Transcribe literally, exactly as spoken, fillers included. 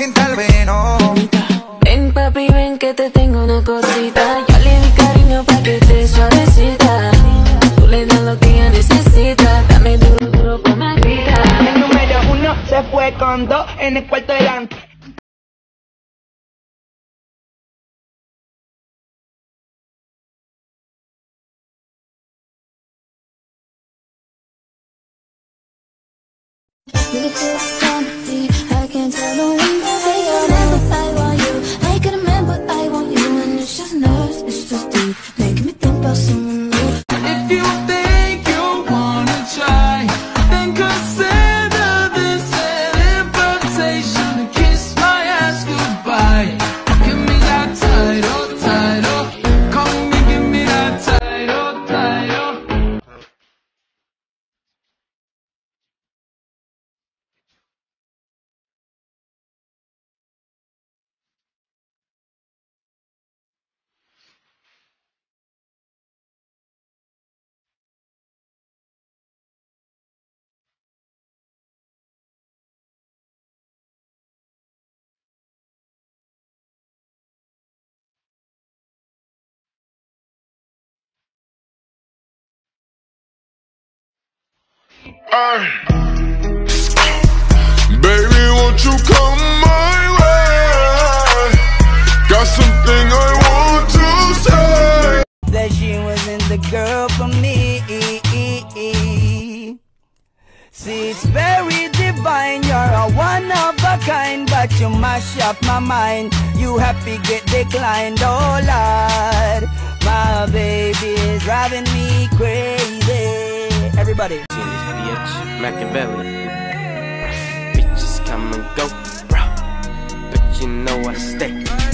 sienta el veno. Ven papi, ven que te tengo una cosita. Ya le di cariño pa' que te suavecita. Tú le das lo que ella necesita. Dame duro, duro, mamacita. El número uno se fue con dos en el cuarto delante. Really feel strongly, I can't tell no one that I remember I want you. I can remember I want you, and it's just nerves, it's just deep, making me think about someone new. If you think you wanna try, then consider this an invitation to kiss my ass goodbye. Give me that title, title. Come and give me that title, title. Ay. Baby, won't you come my way? Got something I want to say. That she wasn't the girl for me. See, it's very divine. You're a one of a kind, but you mash up my mind. You happy get declined, oh Lord. My baby is driving me crazy. Everybody. Seen this bitch, Machiavelli. Bitches come and go, bro, but you know I stay.